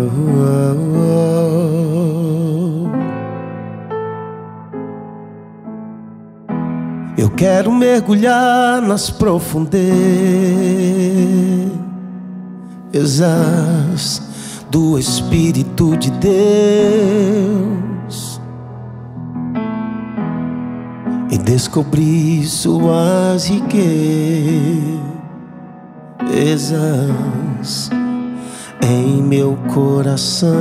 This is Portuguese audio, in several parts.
Eu quero mergulhar nas profundezas do Espírito de Deus e descobrir suas riquezas em meu coração,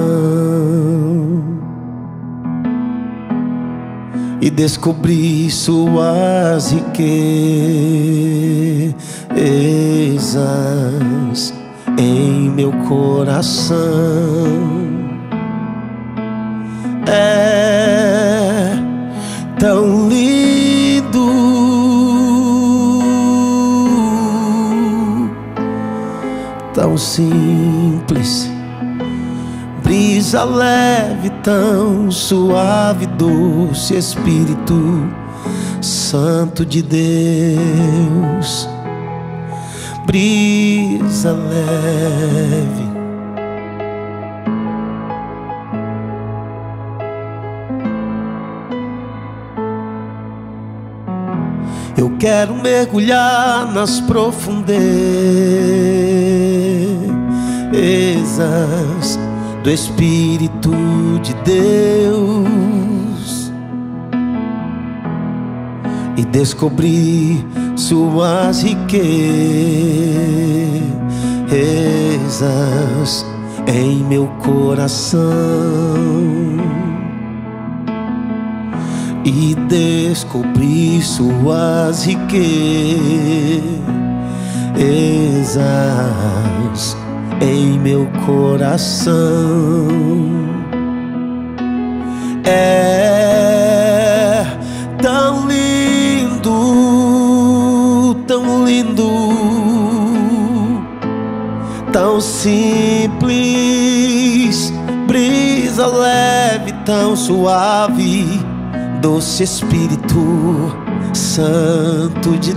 e descobrir suas riquezas em meu coração. É tão lindo, tão simples, brisa leve, tão suave, doce Espírito Santo de Deus. Brisa leve, eu quero mergulhar nas profundezas do Espírito de Deus e descobrir suas riquezas em meu coração, e descobrir suas riquezas em meu coração. É tão lindo, tão lindo, tão simples, brisa leve, tão suave, doce Espírito Santo de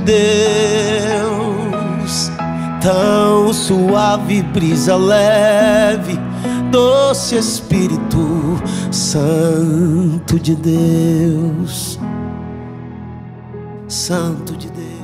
Deus. Tão suave, brisa leve, doce Espírito Santo de Deus, Santo de Deus.